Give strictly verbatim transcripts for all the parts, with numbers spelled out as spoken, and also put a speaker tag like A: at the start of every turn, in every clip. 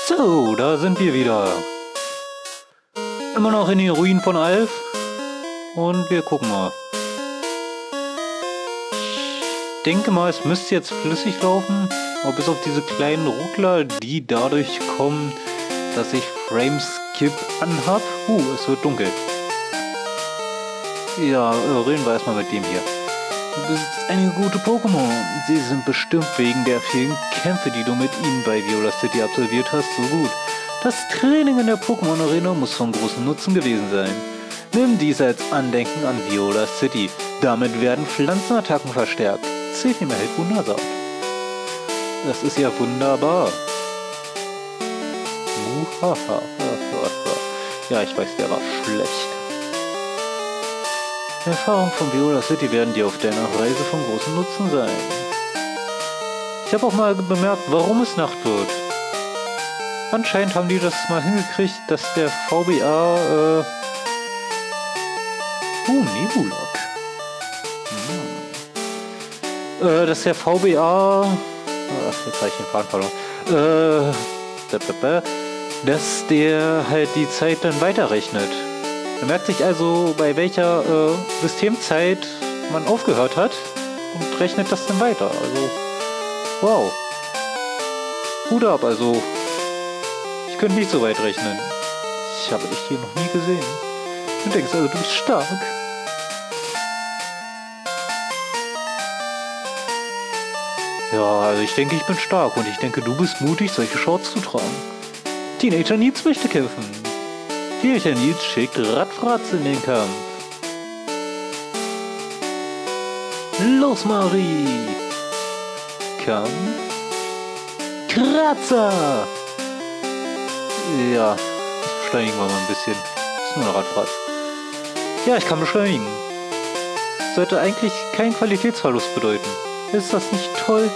A: So, da sind wir wieder. Immer noch in den Ruinen von Alf. Und wir gucken mal. Ich denke mal, es müsste jetzt flüssig laufen. Aber bis auf diese kleinen Ruckler, die dadurch kommen, dass ich Frameskip anhab. Uh, es wird dunkel. Ja, reden wir erstmal mit dem hier. Du besitzt einige gute Pokémon. Sie sind bestimmt wegen der vielen Kämpfe, die du mit ihnen bei Viola City absolviert hast, so gut. Das Training in der Pokémon Arena muss von großem Nutzen gewesen sein. Nimm dies als Andenken an Viola City. Damit werden Pflanzenattacken verstärkt. Zefim erhält Wundersaat. Das ist ja wunderbar. Muhaha. Ja, ich weiß, der war schlecht. Erfahrungen von Viola City werden dir auf deiner Reise von großem Nutzen sein. Ich habe auch mal bemerkt, warum es Nacht wird. Anscheinend haben die das mal hingekriegt, dass der V B A... Äh uh, Nebulok. Hm. Äh, dass der V B A... Ach, jetzt habe ich den Faden verloren. Äh... Dass der halt die Zeit dann weiterrechnet. Er merkt sich also, bei welcher äh, Systemzeit man aufgehört hat und rechnet das dann weiter. Also, wow. Hut ab, also, ich könnte nicht so weit rechnen. Ich habe dich hier noch nie gesehen. Du denkst also, du bist stark. Ja, also ich denke, ich bin stark und ich denke, du bist mutig, solche Shorts zu tragen. Teenager Needs möchte kämpfen. Teenager Needs schickt Radfratz in den Kampf. Los, Mari! Kampf. Kratzer! Ja, das beschleunigen wir mal ein bisschen. Das ist nur ein Radfratz. Ja, ich kann beschleunigen. Sollte eigentlich keinen Qualitätsverlust bedeuten. Ist das nicht toll?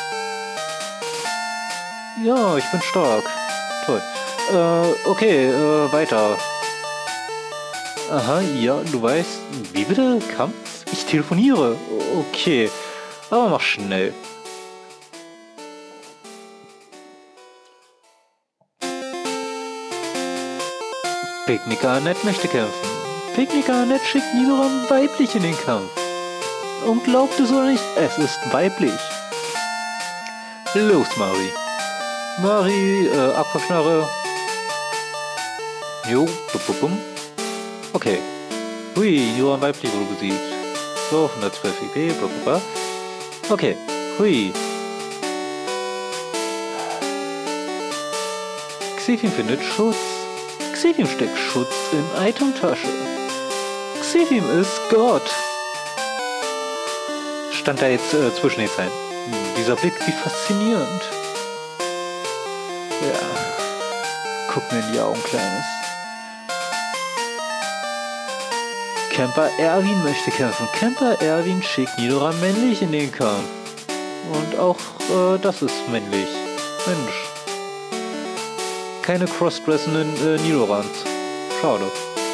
A: Ja, ich bin stark. Toll. Äh, okay, äh, weiter. Aha, ja, du weißt... Wie bitte? Kampf? Ich telefoniere. Okay. Aber mach schnell. Picknicker Annette möchte kämpfen. Picknicker Annette schickt Nidoran weiblich in den Kampf. Und glaubt es oder nicht, es ist weiblich. Los, Mari. Mari, äh, Aquaschnarre. Jo, bum, bum, bum. Okay. Hui, Nidoran weiblich wurde besiegt. So, hundertzwölf I P, bla bla bla. Okay, hui. Xefim findet Schutz. Xefim steckt Schutz in Itemtasche. Xefim ist Gott. Stand da jetzt äh, zwischen den Zeilen. Hm, dieser Blick, wie faszinierend. Ja. Guck mir in die Augen, Kleines. Camper Erwin möchte kämpfen. Camper Erwin schickt Nidoran männlich in den Kampf. Und auch äh, das ist männlich. Mensch. Keine crossdressenden äh, Nidorans. Schade.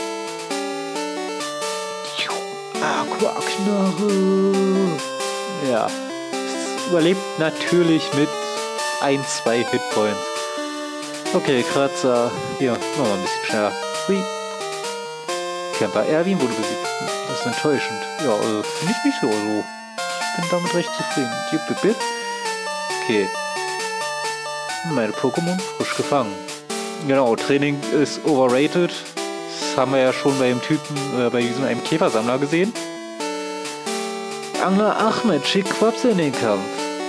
A: Aquaknarre. Ja. Es überlebt natürlich mit ein, zwei Hitpoints. Okay, Kratzer. Hier, machen wir ein bisschen schneller. Hui. Camper Erwin wurde besiegt. Das ist enttäuschend. Ja, also finde ich nicht so. Also, ich bin damit recht zufrieden. Jip, jip, jip. Okay. Meine Pokémon frisch gefangen. Genau, Training ist overrated. Das haben wir ja schon bei dem Typen, äh, bei diesem einem Käfersammler gesehen. Angler Ahmed schickt Quapse in den Kampf.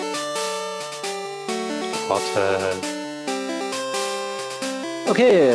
A: Warte. Okay.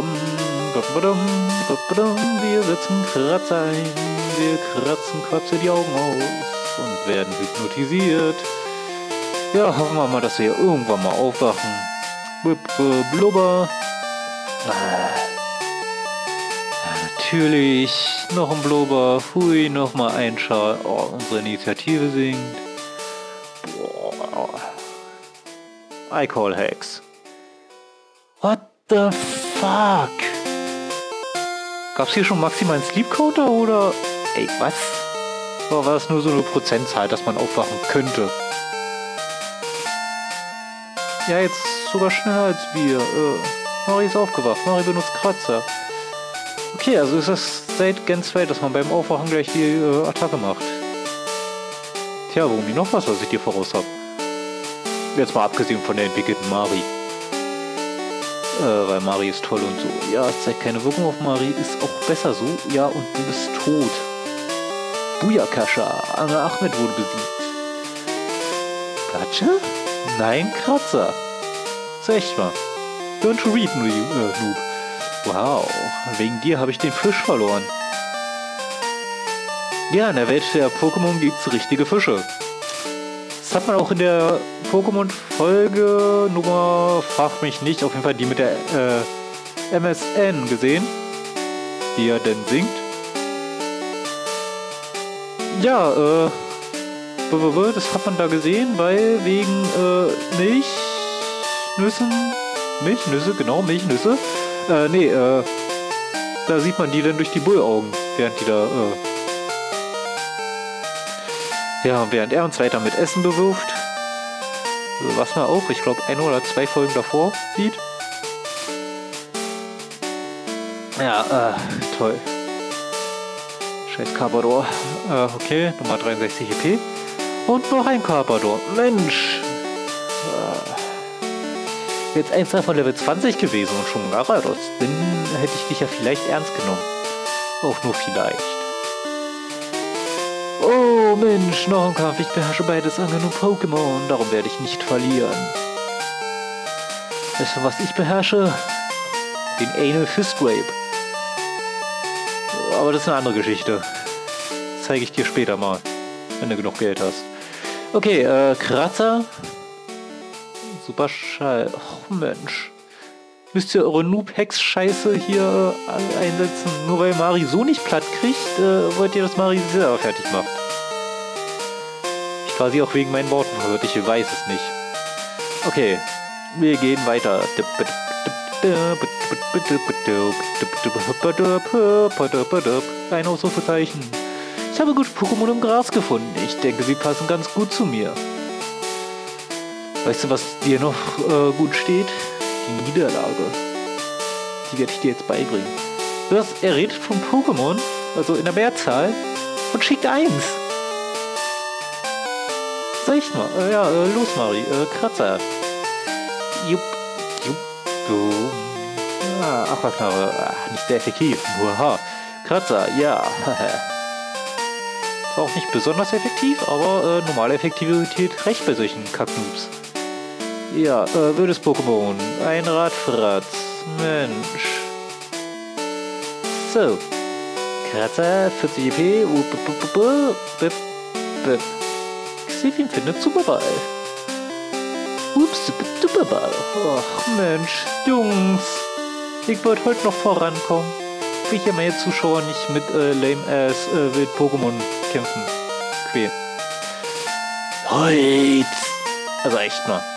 A: Wir setzen Kratzer ein. Wir kratzen Quapse die Augen aus und werden hypnotisiert. Ja, hoffen wir mal, dass wir irgendwann mal aufwachen. Blubber. Ah. Ja, natürlich. Noch ein Blubber. Hui, noch mal ein Schal. Oh, unsere Initiative sinkt. Boah. I call Hex. What the fuck? Gab's hier schon maximalen Sleep Counter oder? Ey, was? Oder war das nur so eine Prozentzahl, dass man aufwachen könnte? Ja, jetzt sogar schneller als wir. Äh, Mari ist aufgewacht. Mari benutzt Kratzer. Okay, also ist das seit Gen zwei, dass man beim Aufwachen gleich die äh, Attacke macht. Tja, warum ich noch was, was ich dir voraus habe. Jetzt mal abgesehen von der entwickelten Mari. Äh, weil Mari ist toll und so. Ja, es zeigt keine Wirkung auf Mari. Ist auch besser so. Ja, und du bist tot. Booyakasha. Anna Ahmed wurde besiegt. Gacha? Nein, Kratzer. Ist echt mal. Don't you read, Noob. Äh, Noob. Wow, wegen dir habe ich den Fisch verloren. Ja, in der Welt der Pokémon gibt es richtige Fische. Das hat man auch in der Pokémon-Folge Nummer, frag mich nicht, auf jeden Fall die mit der äh, M S N gesehen, die er denn singt. Ja, äh, das hat man da gesehen, weil wegen äh, Milchnüssen, Milchnüsse, genau, Milchnüsse, äh, nee, äh, da sieht man die dann durch die Bullaugen, während die da, äh, ja, während er uns weiter mit Essen bewirft, was man auch, ich glaube, eine oder zwei Folgen davor sieht. Ja, äh, toll. Scheiß Carpador. Äh, okay, Nummer dreiundsechzig E P. Und noch ein Carpador. Mensch! Äh, jetzt eins von Level zwanzig gewesen und schon Garados. Dann hätte ich dich ja vielleicht ernst genommen. Auch nur vielleicht. Oh Mensch, noch ein Kampf. Ich beherrsche beides an genug Pokémon. Darum werde ich nicht verlieren. Weißt du, was ich beherrsche? Den Anal Fist Rape. Aber das ist eine andere Geschichte. Das zeige ich dir später mal, wenn du genug Geld hast. Okay, äh, Kratzer. Super Schall. Oh Mensch. Müsst ihr eure Noob-Hex-Scheiße hier äh, einsetzen? Nur weil Mari so nicht platt kriegt, äh, wollt ihr, dass Mari sie selber fertig macht. Ich war sie auch wegen meinen Worten verwirrt, ich weiß es nicht. Okay, wir gehen weiter. Ein Ausrufezeichen. Ich habe gute Pokémon im Gras gefunden. Ich denke, sie passen ganz gut zu mir. Weißt du, was dir noch äh, gut steht? Die Niederlage. Die werde ich dir jetzt beibringen. Du hast, er redet von Pokémon, also in der Mehrzahl, und schickt eins. Sag ich mal. Äh, ja, äh, los, Mari. Äh, Kratzer. Jupp. Jupp. Du. Ah, Aquaknarre. Ah, nicht sehr effektiv. Haha. Kratzer, ja. War auch nicht besonders effektiv, aber äh, normale Effektivität reicht bei solchen Kacknoobs. Ja, äh, wildes Pokémon. Ein Radfratz. Mensch. So. Kratzer, vierzig E P. Xevin findet Superball. Ups, Superball. Ach Mensch, Jungs. Ich wollte heute noch vorankommen. Will ich ja meine Zuschauer nicht mit äh, lame-ass äh, Wild-Pokémon kämpfen. Quälen. Holz! Also echt mal.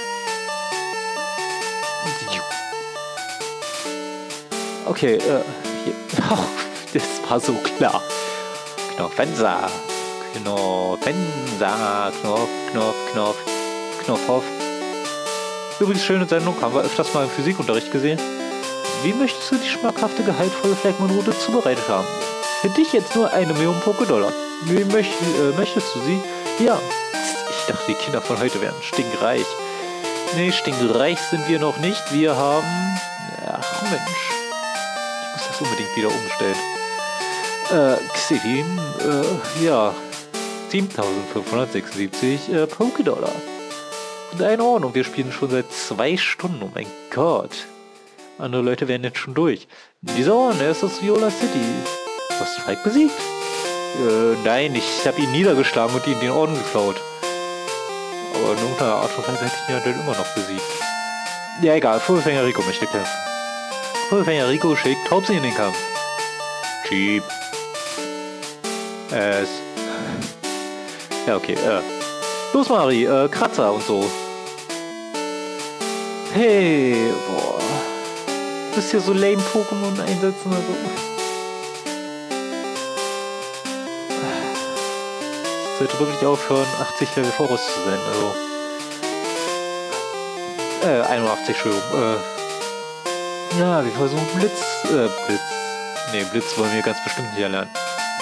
A: Okay, äh, hier. Das war so klar. Knopfensa. Knopfensa. Knopf, Knopf, Knopf. Knopfhoff. Übrigens, schöne Sendung, haben wir öfters mal im Physikunterricht gesehen. Wie möchtest du die schmackhafte, gehaltvolle Fleckmann-Route zubereitet haben? Für dich jetzt nur eine Million Pokédollar. Wie möcht, äh, möchtest du sie? Ja. Ich dachte, die Kinder von heute wären stinkreich. Nee, stinkreich sind wir noch nicht. Wir haben... Ach Mensch. Ich muss das unbedingt wieder umstellen. Äh, Xevin, äh, ja. siebentausendfünfhundertsechsundsiebzig äh, Pokédollar. Und in Ordnung, wir spielen schon seit zwei Stunden. Oh mein Gott. Andere Leute werden jetzt schon durch. Dieser Orden, er ist aus Viola City. Du hast Falk besiegt? Äh, nein, ich habe ihn niedergeschlagen und ihn den Orden geklaut. Aber in irgendeiner Art und Weise hätte ich ihn ja dann immer noch besiegt. Ja, egal, Vollfänger Rico möchte kämpfen. Vollfänger Rico schickt Taubsi in den Kampf. Cheap. Es. Ja, okay, äh. Los, Mari, äh, Kratzer und so. Hey, boah. Du bist hier so lame Pokémon einsetzen, also. Ich sollte wirklich aufhören, achtzig Level voraus zu sein, also. Äh, einundachtzig, Entschuldigung. Äh, ja, wir versuchen Blitz, äh, Blitz. Ne, Blitz wollen wir ganz bestimmt nicht erlernen.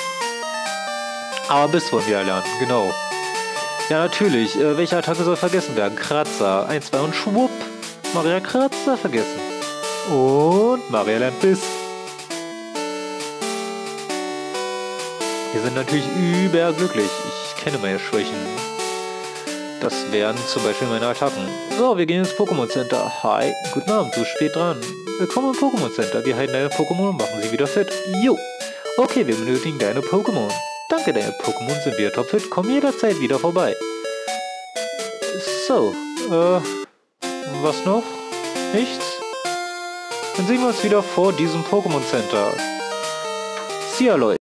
A: Aber Biss wollen wir erlernen, genau. Ja, natürlich. Äh, welche Attacke soll vergessen werden? Kratzer. eins, zwei und schwupp. Maria Kratzer vergessen. Und Maria lernt Biss. Wir sind natürlich überglücklich. Ich kenne meine Schwächen. Das wären zum Beispiel meine Attacken. So, wir gehen ins Pokémon Center. Hi, guten Abend, du bist spät dran. Willkommen im Pokémon Center. Wir heilen deine Pokémon und machen sie wieder fit. Jo. Okay, wir benötigen deine Pokémon. Danke, deine Pokémon sind wieder topfit. Komm jederzeit wieder vorbei. So, äh, was noch? Nichts? Dann sehen wir uns wieder vor diesem Pokémon Center. See ya, Leute.